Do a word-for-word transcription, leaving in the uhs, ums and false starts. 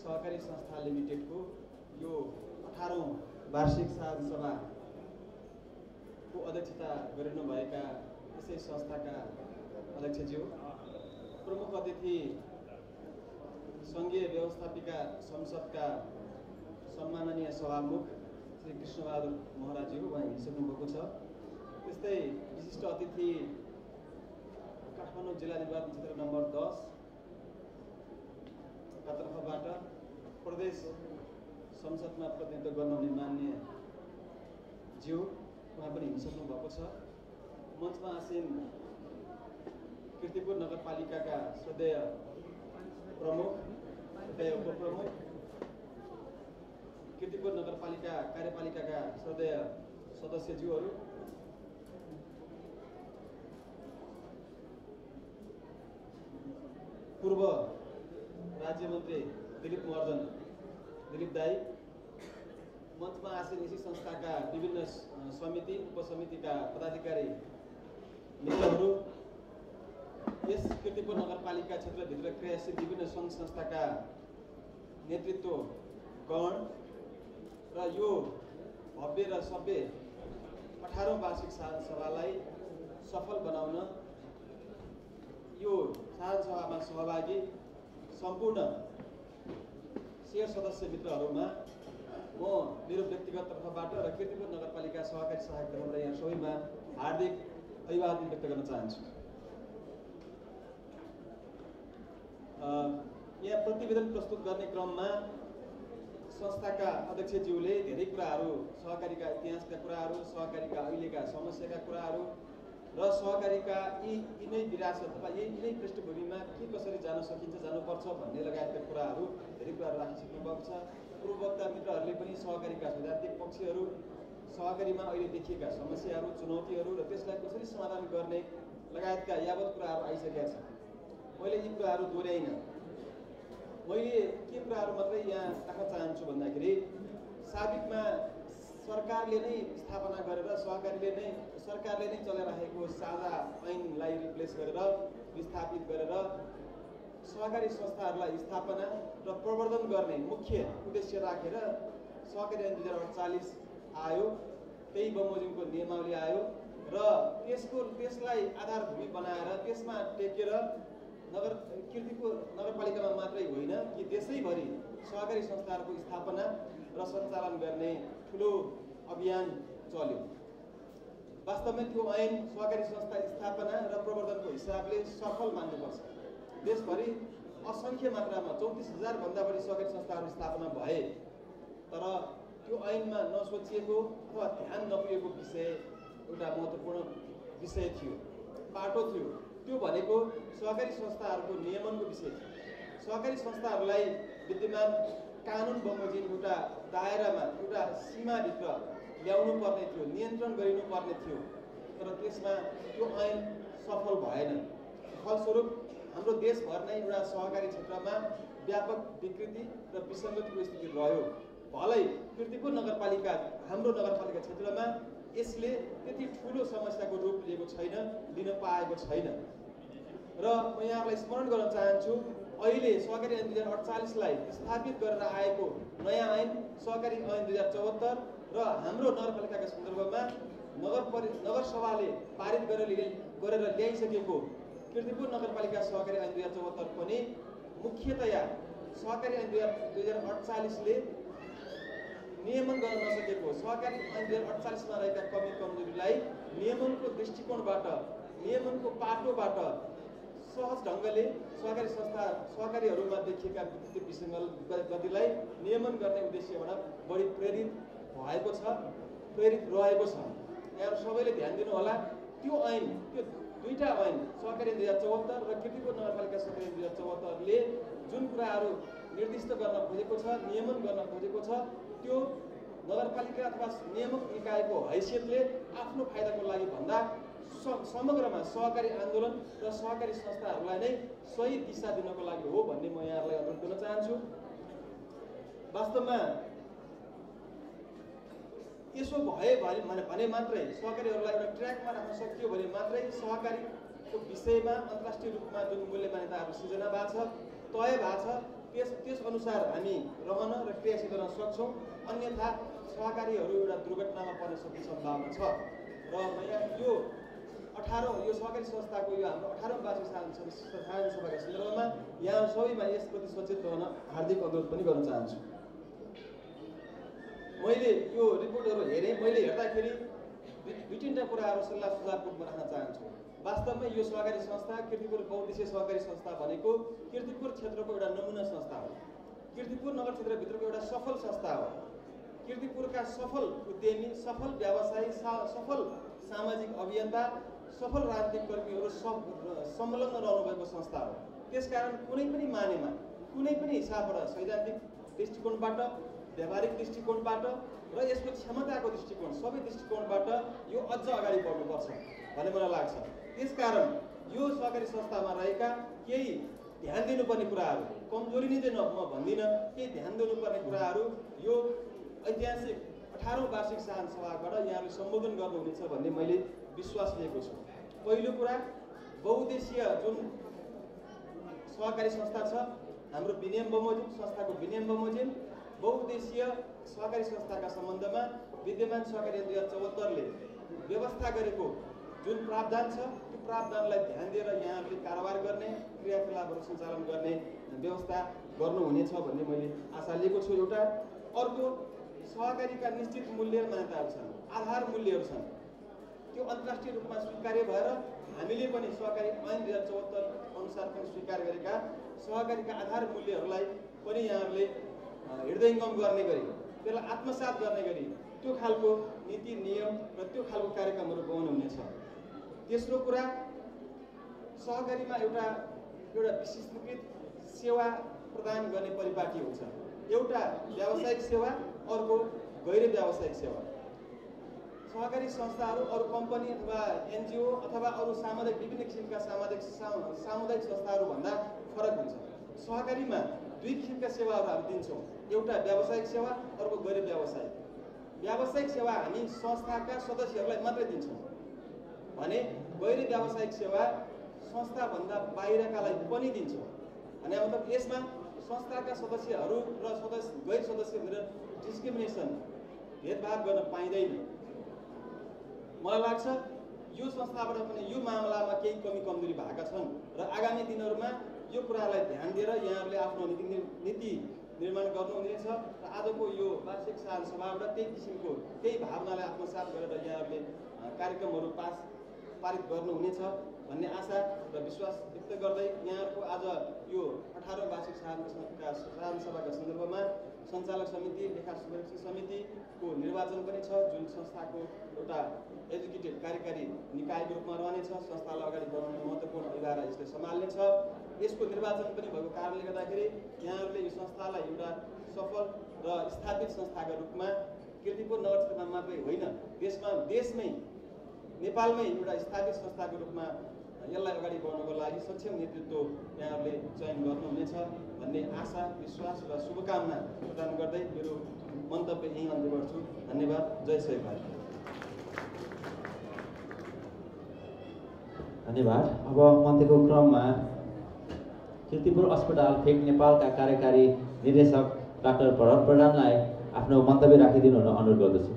सहकारी संस्था लिमिटेडको यो अठारौं वार्षिक साधारण सभाको अध्यक्षता गरिनुभएका यसै संस्थाका अध्यक्षज्यू, प्रमुख अतिथि संघीय व्यवस्थापिका संसदका सम्माननीय सभामुख श्री कृष्णबहादुर महराज्यू उहाँ हिँडिसक्नुभएको छ। त्यस्तै विशिष्ट अतिथि काठमाडौँ जिल्ला निर्वाचन क्षेत्र नम्बर दस का तर्फबाट प्रदेश संसदमा प्रतिनिधित्व गर्नुहुने मान्य ज्यू उहाँ पनि हिँडिसक्नु भएको छ। मञ्चमा आसीन कीर्तिपुर नगरपालिकाका श्रद्धेय प्रमुख तथा उपप्रमुख, कीर्तिपुर नगरपालिका कार्यपालिकाका श्रद्धेय सदस्यज्यूहरू, पूर्व राज्य मन्त्री दिलीप महर्जन दिलीप दाई, मञ्चमा आसीन यसै संस्थाका विभिन्न समिति उपसमितिका पदाधिकारी मित्रहरू, यस कीर्तिपुर नगरपालिका क्षेत्रभित्र क्रियाशील विभिन्न सङ्घ संस्थाका नेतृत्वगण र यो भव्य र सभ्य अठारौं वार्षिक साधारण सभालाई सफल बनाउन यो साधारण सभामा सहभागी सम्पूर्ण शेयर सदस्य मित्रहरूमा म मेरो व्यक्तिगत तर्फबाट र कीर्तिपुर नगरपालिका सहकारी सहायक तर्फबाट यहाँ सबैमा हार्दिक अभिवादन व्यक्त गर्न चाहन्छु। यहाँ प्रतिवेदन प्रस्तुत गर्ने क्रममा संस्थाका अध्यक्षज्यूले धेरै कुराहरू, सहकारीका इतिहासका कुराहरू, सहकारीका अहिलेका समस्याका कुराहरू र सहकारीका यी यिनै विरासत अथवा यही यिनै पृष्ठभूमिमा के कसरी जान सकिन्छ, जानुपर्छ भन्ने लगायतका कुराहरू धेरै कुराहरू राखिसक्नु भएको छ। पूर्ववक्ता मित्रहरूले पनि सहकारीका सैद्धान्तिक पक्षहरू, सहकारीमा अहिले देखिएका समस्याहरू, चुनौतीहरू र त्यसलाई कसरी समाधान गर्ने लगायतका यावत कुराहरू आइसकेका छन्। मैले यी कुराहरू दोहोऱ्याइन। मैले के कुराहरू मात्रै यहाँ राख्न चाहन्छु भन्दाखेरि साबिकमा सरकारले नै स्थापना गरेर सहकारीले नै सरकारले नै चलाइरहेको साझा ऐनलाई रिप्लेस गरेर विस्थापित गरेर सहकारी संस्थाहरूलाई स्थापना र प्रवर्धन गर्ने मुख्य उद्देश्य राखेर सहकारी ऐन दुई हजार अडचालिस आयो। त्यही बमोजिमको नियमावली आयो र त्यसको त्यसलाई आधारभूमि बनाएर त्यसमा टेकेर नगर कीर्तिपुर नगरपालिकामा मात्रै होइन कि देशैभरि सहकारी संस्थाहरूको स्थापना र सञ्चालन गर्ने ठुलो अभियान चल्यो। वास्तवमा त्यो ऐन सहकारी संस्था स्थापना र प्रवर्धनको हिसाबले सफल मान्नुपर्छ। देशभरि असङ्ख्य मात्रामा चौतिस हजार भन्दा बढी सहकारी संस्थाहरू स्थापना भए, तर त्यो ऐनमा नसोचिएको अथवा ध्यान नपुगेको विषय एउटा महत्त्वपूर्ण विषय थियो, पाटो थियो। त्यो भनेको सहकारी संस्थाहरूको नियमनको विषय थियो। सहकारी संस्थाहरूलाई विद्यमान कानुन बमोजिम एउटा दायरामा एउटा सीमाभित्र ल्याउनु पर्ने थियो, नियन्त्रण गरिनु पर्ने थियो, तर त्यसमा त्यो ऐन सफल भएन। फलस्वरूप हाम्रो देशभर नै एउटा सहकारी क्षेत्रमा व्यापक विकृति र विसङ्गतिको स्थिति रह्यो। भलै कीर्तिपुर नगरपालिका हाम्रो नगरपालिका क्षेत्रमा यसले त्यति ठुलो समस्याको रूप लिएको छैन, लिन पाएको छैन। र म यहाँलाई स्मरण गर्न चाहन्छु, अहिले सहकारी ऐन दुई हजार अडचालिसलाई स्थापित गरेर आएको नयाँ ऐन सहकारी ऐन दुई हजार चौहत्तर र हाम्रो नगरपालिकाका सन्दर्भमा नगर परि नगरसभाले पारित गरेर गरेर ल्याइसकेको कीर्तिपुर नगरपालिका सहकारी ऐन दुई हजार चौहत्तर पनि मुख्यतया सहकारी ऐन दुई हजार अडचालिसले नियमन गर्न नसकेको सहकारी ऐन दुई हजार अडचालिसमा रहेका कमी कमजोरीलाई नियमनको दृष्टिकोणबाट, नियमनको पाटोबाट सहज ढङ्गले सहकारी संस्था सहकारीहरूमा देखिएका विकृति विसङ्गतिलाई नियमन गर्ने उद्देश्यबाट बढी प्रेरित भएको छ, प्रेरित रहेको छ। यहाँ सबैले ध्यान दिनुहोला, त्यो ऐन त्यो दुईटा ऐन सहकारी दुई हजार चौहत्तर र कीर्तिपुर नगरपालिका सहकारी दुई हजार चौहत्तरले जुन कुराहरू निर्दिष्ट गर्न खोजेको छ, नियमन गर्न खोजेको छ, त्यो नगरपालिका अथवा नियामक निकायको हैसियतले आफ्नो फाइदाको लागि भन्दा समग्रमा सहकारी आन्दोलन र सहकारी संस्थाहरूलाई नै सही दिशा दिनको लागि हो भन्ने म यहाँहरूलाई अनुरोध गर्न चाहन्छु। वास्तवमा यसो भए भने मात्रै सहकारीहरूलाई एउटा ट्र्याकमा राख्न सकियो भने मात्रै सहकारीको विषयमा अन्तर्राष्ट्रिय रूपमा जुन मूल्य मान्यताहरू सृजना भएको छ, तय भएको छ, त्यस त्यस अनुसार हामी रहन र क्रियाशील रहन सक्छौँ। अन्यथा सहकारीहरू एउटा दुर्घटनामा पर्न सक्ने सम्भावना छ। र म यहाँ यो अठारौँ यो सहकारी संस्थाको यो हाम्रो अठारौँ वार्षिक साधारण सभाका सन्दर्भमा यहाँ सबैमा यसप्रति सचेत रहन हार्दिक अनुरोध पनि गर्न चाहन्छु। मैले यो रिपोर्टहरू हेरेँ, मैले हेर्दाखेरि दुई तिनवटा कुराहरू सल्लाह सुझावको रूपमा राख्न चाहन्छु। वास्तवमै यो सहकारी संस्था कीर्तिपुर बहुउद्देश्य सहकारी संस्था भनेको कीर्तिपुर क्षेत्रको एउटा नमुना संस्था हो। कीर्तिपुर नगर क्षेत्रभित्रको एउटा सफल संस्था हो। कीर्तिपुरका सफल उद्यमी, सफल व्यवसायी, सफल सामाजिक अभियन्ता, सफल राजनीतिक कर्मीहरू सब संलग्न रहनुभएको संस्था हो। त्यसकारण कुनै पनि मानेमा, कुनै पनि हिसाबबाट, सैद्धान्तिक दृष्टिकोणबाट, व्यावहारिक दृष्टिकोणबाट र यसको क्षमताको दृष्टिकोण, सबै दृष्टिकोणबाट यो अझ अगाडि बढ्नुपर्छ भन्ने मलाई लाग्छ। त्यसकारण यो सहकारी संस्थामा रहेका केही ध्यान दिनुपर्ने कुराहरू, कमजोरी नै चाहिँ न म भन्दिनँ, केही ध्यान दिनुपर्ने कुराहरू यो ऐतिहासिक अठारौँ वार्षिक साधारण सभाबाट यहाँले सम्बोधन गर्नुहुनेछ भन्ने मैले विश्वास लिएको छु। पहिलो कुरा, बहुउद्देश्य जुन सहकारी संस्था छ, हाम्रो विनियम बमोजिम संस्थाको विनियम बमोजिम बहुउद्देश्य सहकारी संस्थाका सम्बन्धमा विद्यमान सहकारी दुई हजार चौहत्तरले व्यवस्था गरेको जुन प्रावधान छ, त्यो प्रावधानलाई ध्यान दिएर यहाँहरूले कारोबार गर्ने, क्रियाकलापहरू सञ्चालन गर्ने व्यवस्था गर्नुहुनेछ भन्ने मैले आशा लिएको छु। एउटा अर्को, सहकारीका निश्चित मूल्य र मान्यताहरू छन्, आधार मूल्यहरू छन्। त्यो अन्तर्राष्ट्रिय रूपमा स्वीकार्य भएर हामीले पनि सहकारी ऐन दुई हजार चौहत्तर अनुसार पनि स्वीकार गरेका सहकारीका आधार मूल्यहरूलाई पनि यहाँहरूले हृदयङ्गम गर्ने गरी, त्यसलाई आत्मसात गर्ने गरी त्यो खालको नीति नियम र त्यो खालको कार्यक्रमहरू बनाउनुहुनेछ। तेस्रो कुरा, सहकारीमा एउटा एउटा विशिष्टकृत सेवा प्रदान गर्ने परिपाटी हुन्छ। एउटा व्यावसायिक सेवा, अर्को गैर व्यावसायिक सेवा। सहकारी संस्थाहरू अरू कम्पनी अथवा एनजिओ अथवा अरू सामुदायिक विभिन्न किसिमका सामाजिक सामुदायिक संस्थाहरूभन्दा फरक हुन्छ। सहकारीमा दुई किसिमका सेवाहरू हामी दिन्छौँ, एउटा व्यावसायिक सेवा, अर्को गैर व्यावसायिक। व्यावसायिक सेवा हामी संस्थाका सदस्यहरूलाई मात्रै दिन्छौँ भने गैर व्यावसायिक सेवा संस्थाभन्दा बाहिरकालाई पनि दिन्छौँ। भने मतलब यसमा संस्थाका सदस्यहरू र सदस्य गैर सदस्य भनेर डिस्क्रिमिनेसन, भेदभाव गर्न पाइँदैन। मलाई लाग्छ यो संस्थाबाट पनि यो मामलामा केही कमी कमजोरी भएका छन् र आगामी दिनहरूमा यो कुरालाई ध्यान दिएर यहाँहरूले आफ्नो नीति नीति निर्माण गर्नुहुनेछ र आजको यो वार्षिक साधारण सभाबाट त्यही किसिमको केही भावनालाई आत्मसात गरेर यहाँहरूले कार्यक्रमहरू पास पारित गर्नुहुनेछ भन्ने आशा र विश्वास व्यक्त गर्दै यहाँहरूको आज यो अठारौँ वार्षिक साधारण सभाका सन्दर्भमा सञ्चालक समिति, लेखा सुरक्षा समितिको निर्वाचन पनि छ, जुन संस्थाको एउटा एजुकेटेड कार्यकारी निकायको रूपमा रहनेछ। संस्थालाई अगाडि बढाउने महत्त्वपूर्ण अभिभार यसले सम्हाल्नेछ। यसको निर्वाचन पनि भएको कारणले गर्दाखेरि यहाँहरूले यो संस्थालाई एउटा सफल र स्थापित संस्थाका रूपमा कीर्तिपुर नगर क्षेत्रमा मात्रै होइन, देशमा देशमै नेपालमै एउटा स्थापित संस्थाको रूपमा यसलाई अगाडि बढाउनको लागि सक्षम नेतृत्व यहाँहरूले चयन गर्नुहुनेछ भन्ने आशा, विश्वास र शुभकामना प्रदान गर्दै मेरो मन्तव्य यहीँ अन्त्य गर्छु। धन्यवाद। जय श्री भारत। धन्यवाद। अब मन्त्रीको क्रममा कीर्तिपुर अस्पताल फेक नेपालका कार्यकारी निर्देशक डाक्टर भरत प्रधानलाई आफ्नो मन्तव्य राखिदिनु हुन अनुरोध गर्दछु।